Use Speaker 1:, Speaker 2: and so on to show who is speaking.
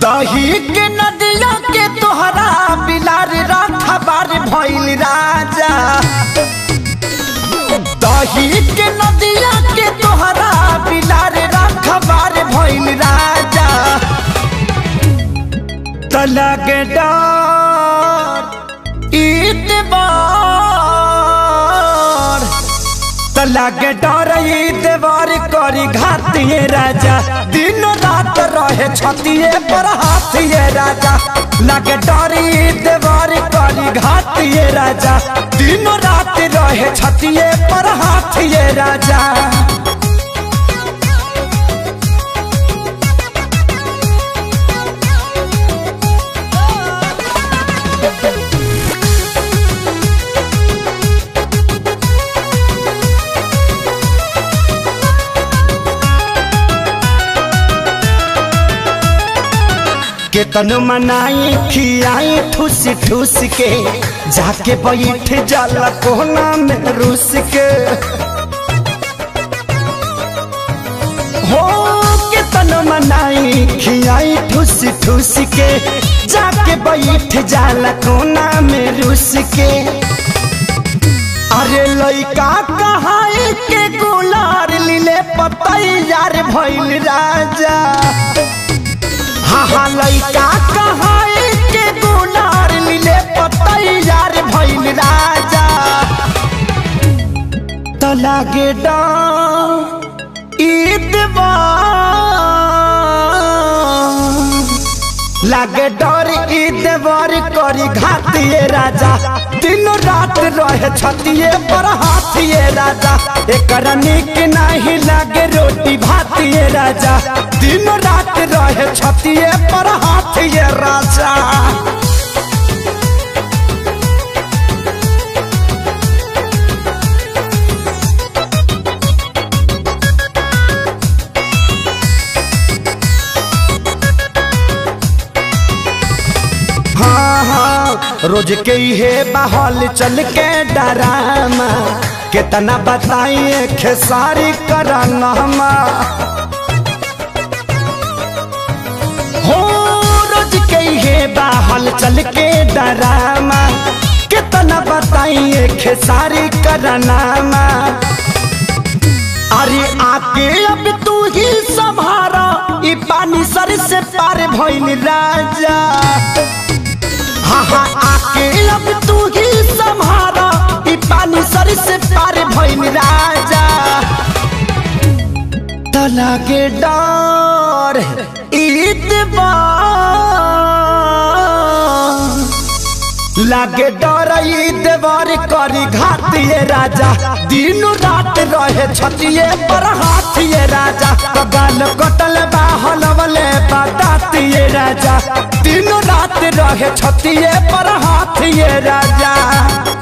Speaker 1: दही के नदिया के तोहरा बिलार रखबार भइल राजा। दही के नदिया के तोहरा बिलार रखबार भइल राजा। तलग डर ईतबार तलग डर ईतबार करी घातिए राजा। दिन रात रहे छतिए पर हाथिए राजा। लगे डर ईतबार करी घातिए राजा। दिन रात रहे छतिए पर हाथिए राजा। केतन मनाई खियाई ठूस ठूस के जाके बैठ जाला कोना में रूस के। हो केतन मनाई खियाई ठूस ठूस के जाके बैठ जाला कोना में रूस के। अरे लइका कहाई के गुलार लीले पतैयार भइल राजा। हाँ लइका कहाई के गुलार लीले पतैयार भइल राजा। तलागे लागे डर ईदवार करी घातिए राजा। दिन रात रहे छतिए पर हाथिए राजा। एकरा निक नहीं लागे रोटी भातिए राजा। दिन रात रहे छतिए पर हाथिए राजा। रोज के हे बहल चल के डरामा कितना बताइए खेसारी करना। हो रोज के हे बहल चल के डरामा कितना बताइए खेसारी करना। अरे आके अब तू ही संभारा ई पानी सर से पार भइल राजा। हाँ आके अब तू ही संभारा ई पानी सर से पार भइल राजा। तलागे डर ईतबार लागे डर ईतबार करी घातिए राजा। दिन रात रहे छतिए पर हाथिए राजा। गाल कटल बाहल वाले बतातिए राजा। दिन रात रहे छतिए पर हाथिए राजा।